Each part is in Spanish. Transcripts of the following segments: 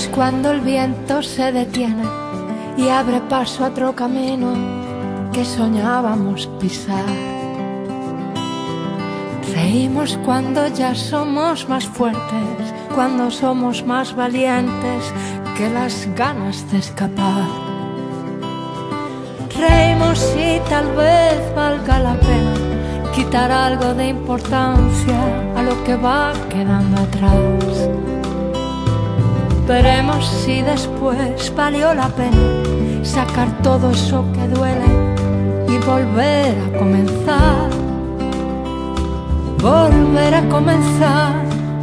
Lloramos cuando el viento se detiene y abre paso a otro camino que soñábamos pisar. Reímos cuando ya somos más fuertes, cuando somos más valientes que las ganas de escapar. Reímos y tal vez valga la pena quitar algo de importancia a lo que va quedando atrás. Veremos si después valió la pena sacar todo eso que duele y volver a comenzar. Volver a comenzar.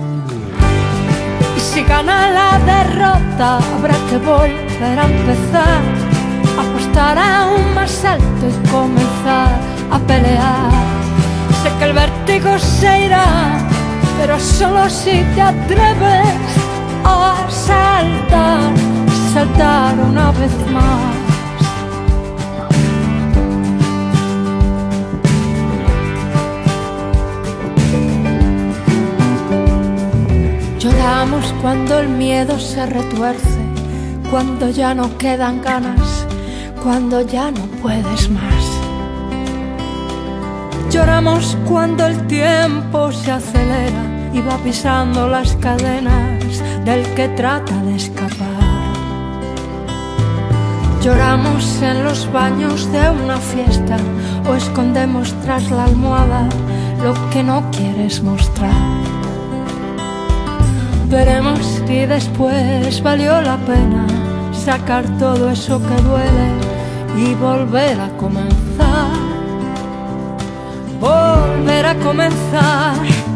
Y si gana la derrota, habrá que volver a empezar, apostar aún más alto y comenzar a pelear. Sé que el vértigo se irá, pero solo si te atreves a saltar, saltar una vez más. Lloramos cuando el miedo se retuerce, cuando ya no quedan ganas, cuando ya no puedes más. Lloramos cuando el tiempo se acelera y va pisando las cadenas del que trata de escapar. Lloramos en los baños de una fiesta o escondemos tras la almohada lo que no quieres mostrar. Veremos si después valió la pena sacar todo eso que duele y volver a comenzar. Volver a comenzar.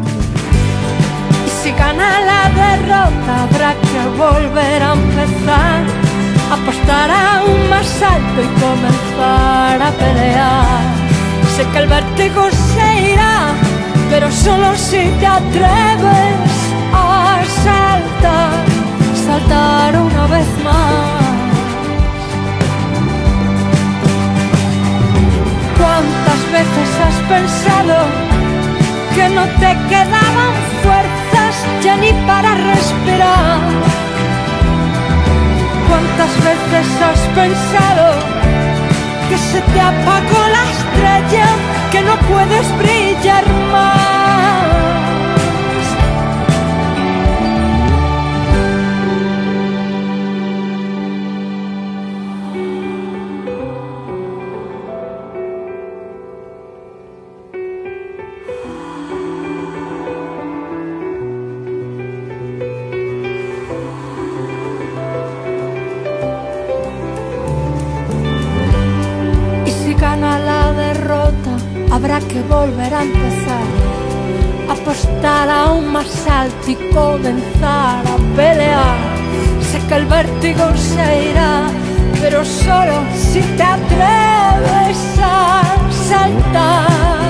Y si gana la derrota, habrá que volver a empezar, apostar aún más alto y comenzar a pelear. Sé que el vértigo se irá, pero solo si te atreves a saltar, saltar una vez más. ¿Cuántas veces has pensado que no te quedaban fuerzas ya ni para respirar? ¿Cuántas veces has pensado que se te apagó la estrella, que no puedes brillar más? Gana la derrota, habrá que volver a empezar, apostar aún más alto y comenzar a pelear. Sé que el vértigo se irá, pero solo si te atreves a saltar.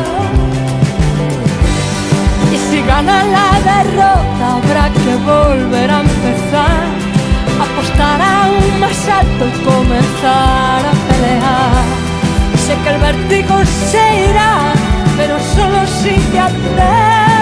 Y si gana la derrota, habrá que volver a empezar, apostar aún más alto y comenzar a pelear. Sé que el vértigo se irá, pero solo si te atreves